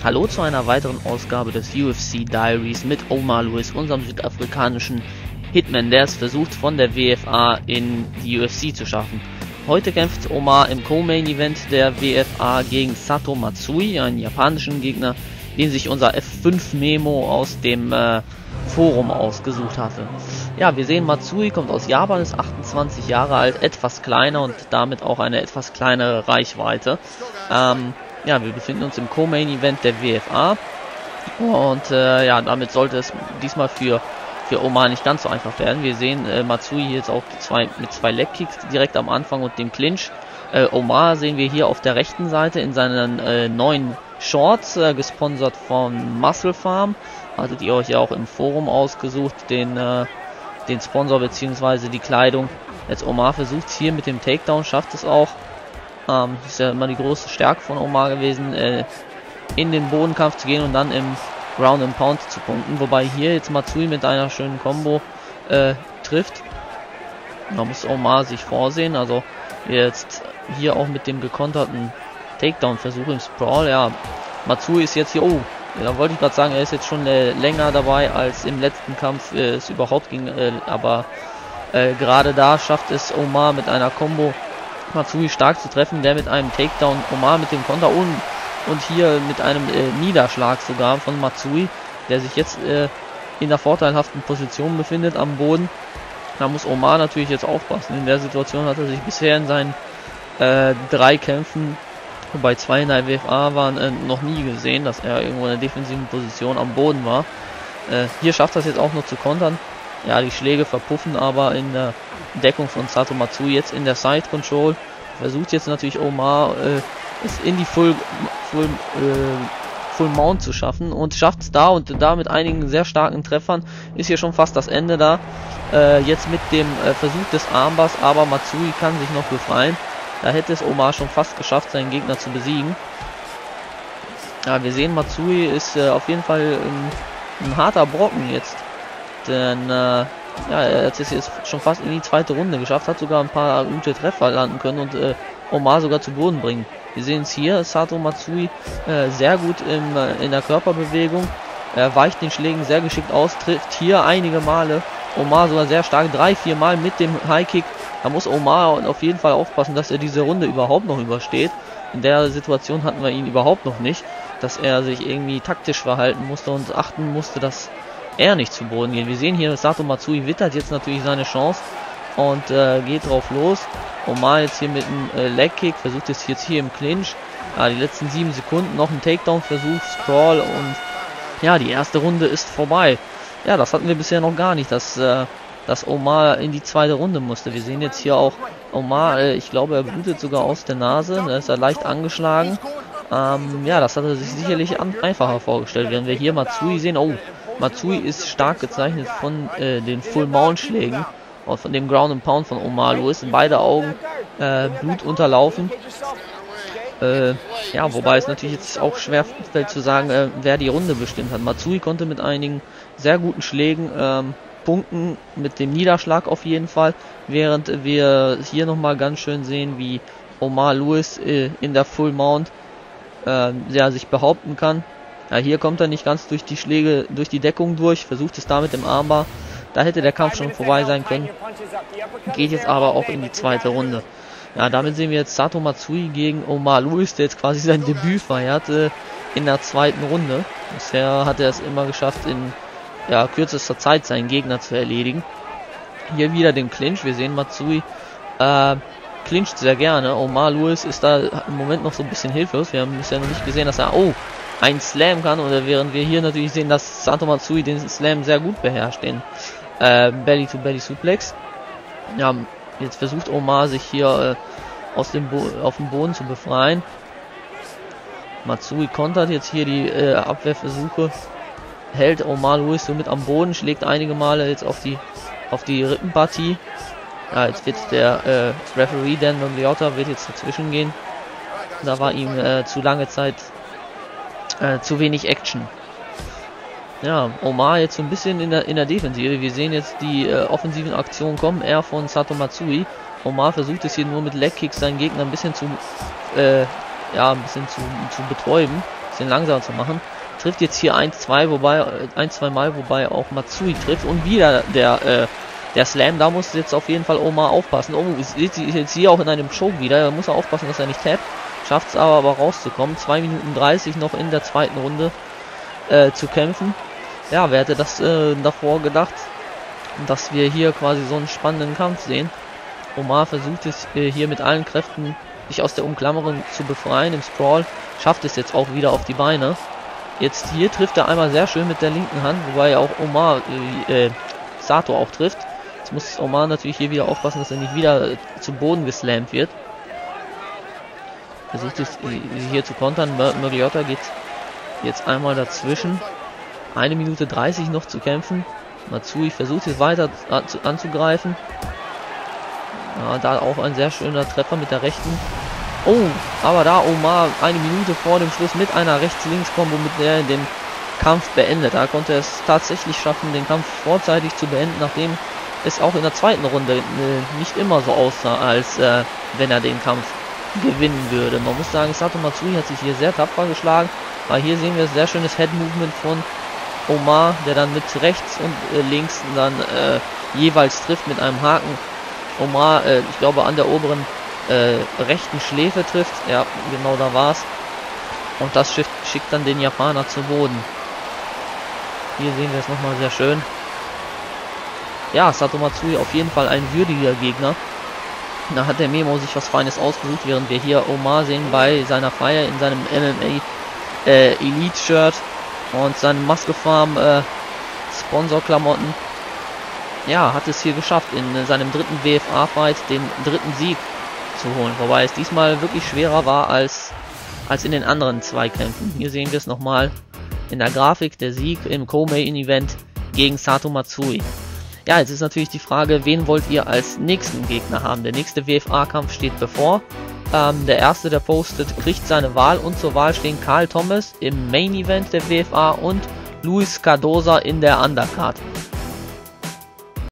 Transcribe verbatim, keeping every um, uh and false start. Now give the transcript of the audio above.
Hallo zu einer weiteren Ausgabe des U F C Diaries mit Omar Lewis, unserem südafrikanischen Hitman, der es versucht, von der W F A in die U F C zu schaffen. Heute kämpft Omar im Co-Main-Event der W F A gegen Sato Matsui, einen japanischen Gegner, den sich unser F fünf Memo aus dem äh, Forum ausgesucht hatte. Ja, wir sehen, Matsui kommt aus Japan, ist achtundzwanzig Jahre alt, etwas kleiner und damit auch eine etwas kleinere Reichweite. Ähm, ja, wir befinden uns im Co-Main-Event der W F A und äh, ja, damit sollte es diesmal für für Omar nicht ganz so einfach werden. Wir sehen äh, Matsui jetzt auch zwei, mit zwei Leg-Kicks direkt am Anfang und dem Clinch. Äh, Omar sehen wir hier auf der rechten Seite in seinen äh, neuen Shorts, äh, gesponsert von Muscle Farm. Hattet ihr euch ja auch im Forum ausgesucht, den, äh, den Sponsor bzw. die Kleidung. Jetzt Omar versucht hier mit dem Takedown, schafft es auch. Ähm, ist ja immer die große Stärke von Omar gewesen, äh, in den Bodenkampf zu gehen und dann im Ground and Pound zu punkten, wobei hier jetzt Matsui mit einer schönen Combo äh, trifft. Da muss Omar sich vorsehen, also jetzt hier auch mit dem gekonterten Takedown-Versuch im Sprawl. Ja, Matsui ist jetzt hier, oh, da wollte ich gerade sagen, er ist jetzt schon äh, länger dabei, als im letzten Kampf äh, es überhaupt ging, äh, aber äh, gerade da schafft es Omar mit einer Combo Matsui stark zu treffen, der mit einem Takedown Omar mit dem Konter und Und hier mit einem äh, Niederschlag sogar von Matsui, der sich jetzt äh, in der vorteilhaften Position befindet am Boden. Da muss Omar natürlich jetzt aufpassen. In der Situation hat er sich bisher in seinen äh, drei Kämpfen, wobei zwei in der W F A waren, äh, noch nie gesehen, dass er irgendwo in einer defensiven Position am Boden war. Äh, hier schafft er es jetzt auch noch zu kontern. Ja, die Schläge verpuffen aber in der Deckung von Sato Matsui. Jetzt in der Side Control versucht jetzt natürlich Omar äh, es in die Full, Full, äh, Full Mount zu schaffen und schafft es da und da mit einigen sehr starken Treffern. Ist hier schon fast das Ende da. Äh, jetzt mit dem äh, Versuch des Armbars, aber Matsui kann sich noch befreien. Da hätte es Omar schon fast geschafft, seinen Gegner zu besiegen. Ja, wir sehen, Matsui ist äh, auf jeden Fall ein, ein harter Brocken jetzt. Denn äh, ja, er hat es jetzt schon fast in die zweite Runde geschafft, hat sogar ein paar gute Treffer landen können und äh, Omar sogar zu Boden bringen. Wir sehen es hier, Sato Matsui äh, sehr gut im, äh, in der Körperbewegung, er weicht den Schlägen sehr geschickt aus, trifft hier einige Male, Omar sogar sehr stark, drei, vier Mal mit dem High Kick. Da muss Omar auf jeden Fall aufpassen, dass er diese Runde überhaupt noch übersteht. In der Situation hatten wir ihn überhaupt noch nicht, dass er sich irgendwie taktisch verhalten musste und achten musste, dass er nicht zu Boden geht. Wir sehen hier, Sato Matsui wittert jetzt natürlich seine Chance und äh, geht drauf los. Omar jetzt hier mit einem äh, Leg Kick, versucht es jetzt hier im Clinch. Ja, die letzten sieben Sekunden noch ein Takedown-Versuch, Sprawl und ja, die erste Runde ist vorbei. Ja, das hatten wir bisher noch gar nicht, dass, äh, dass Omar in die zweite Runde musste. Wir sehen jetzt hier auch Omar, äh, ich glaube, er blutet sogar aus der Nase, da ist er leicht angeschlagen. Ähm, ja, das hat er sich sicherlich an, einfacher vorgestellt. Während wir hier Matsui sehen, oh, Matsui ist stark gezeichnet von äh, den Full-Mount-Schlägen und von dem Ground and Pound von Omar Lewis. In beide Augen äh, Blut unterlaufen. Äh, ja, wobei es natürlich jetzt auch schwer fällt zu sagen, äh, wer die Runde bestimmt hat. Matsui konnte mit einigen sehr guten Schlägen ähm, punkten, mit dem Niederschlag auf jeden Fall. Während wir hier nochmal ganz schön sehen, wie Omar Lewis äh, in der Full Mount äh, ja, sich behaupten kann. Ja, hier kommt er nicht ganz durch die Schläge, durch die Deckung durch, versucht es da mit dem Armbar. Da hätte der Kampf schon vorbei sein können. Geht jetzt aber auch in die zweite Runde. Ja, damit sehen wir jetzt Sato Matsui gegen Omar Lewis, der jetzt quasi sein Debüt feiert äh, in der zweiten Runde. Bisher hat er es immer geschafft, in ja, kürzester Zeit seinen Gegner zu erledigen. Hier wieder den Clinch. Wir sehen Matsui äh, clincht sehr gerne. Omar Lewis ist da im Moment noch so ein bisschen hilflos. Wir haben bisher noch nicht gesehen, dass er oh einen Slam kann, oder während wir hier natürlich sehen, dass Sato Matsui den Slam sehr gut beherrscht, den äh, Belly-to-Belly-Suplex. Ja, jetzt versucht Omar sich hier äh, aus dem Bo auf dem Boden zu befreien. Matsui kontert jetzt hier die äh, Abwehrversuche, hält Omar Lewis somit am Boden, schlägt einige Male jetzt auf die auf die Rippenpartie. Ja, jetzt wird der äh, Referee Dan Liotta wird jetzt dazwischen gehen. Da war ihm äh, zu lange Zeit Äh, zu wenig Action. Ja, Omar jetzt so ein bisschen in der in der Defensive. Wir sehen jetzt die äh, offensiven Aktionen kommen, eher von Sato Matsui. Omar versucht es hier nur mit Leg Kicks seinen Gegner ein bisschen zu äh, ja, ein bisschen zu, zu betäuben. bisschen langsamer zu machen. Trifft jetzt hier eins, zwei, wobei, ein, zwei Mal, wobei auch Matsui trifft. Und wieder der, äh, der Slam, da muss jetzt auf jeden Fall Omar aufpassen. Oh, ist jetzt hier auch in einem Choke wieder, da muss er aufpassen, dass er nicht tappt. Schafft es aber, aber rauszukommen. zwei Minuten dreißig noch in der zweiten Runde äh, zu kämpfen. Ja, wer hätte das äh, davor gedacht, dass wir hier quasi so einen spannenden Kampf sehen. Omar versucht es äh, hier mit allen Kräften, sich aus der Umklammerung zu befreien im Sprawl. Schafft es jetzt auch wieder auf die Beine. Jetzt hier trifft er einmal sehr schön mit der linken Hand, wobei auch Omar, äh, äh, Sato auch trifft. Jetzt muss Omar natürlich hier wieder aufpassen, dass er nicht wieder äh, zu Boden geslammt wird. Versucht es hier zu kontern. Murriota geht jetzt einmal dazwischen. Eine Minute dreißig noch zu kämpfen. Matsui versucht jetzt weiter anzugreifen. Ja, da auch ein sehr schöner Treffer mit der rechten. Oh, aber da Omar eine Minute vor dem Schluss mit einer Rechts-Links-Kombo, mit der er den Kampf beendet. Da konnte er es tatsächlich schaffen, den Kampf vorzeitig zu beenden, nachdem es auch in der zweiten Runde äh, nicht immer so aussah, als äh, wenn er den Kampf gewinnen würde. Man muss sagen, Sato Matsui hat sich hier sehr tapfer geschlagen, weil hier sehen wir ein sehr schönes Head-Movement von Omar, der dann mit rechts und äh, links dann äh, jeweils trifft mit einem Haken. Omar, äh, ich glaube, an der oberen äh, rechten Schläfe trifft. Ja, genau da war's. Und das schickt, schickt dann den Japaner zu Boden. Hier sehen wir es nochmal sehr schön. Ja, Sato Matsui auf jeden Fall ein würdiger Gegner. Da hat der Memo sich was Feines ausgesucht, während wir hier Omar sehen bei seiner Feier in seinem M M A äh, Elite Shirt und seinen Maske Farm äh, Sponsor-Klamotten. Ja, hat es hier geschafft, in seinem dritten W F A-Fight den dritten Sieg zu holen. Wobei es diesmal wirklich schwerer war als, als in den anderen zwei Kämpfen. Hier sehen wir es nochmal in der Grafik, der Sieg im Co-Main-Event gegen Sato Matsui. Ja, jetzt ist natürlich die Frage, wen wollt ihr als nächsten Gegner haben? Der nächste W F A-Kampf steht bevor. Ähm, der erste, der postet, kriegt seine Wahl, und zur Wahl stehen Carl Thomas im Main-Event der W F A und Luis Cardoza in der Undercard.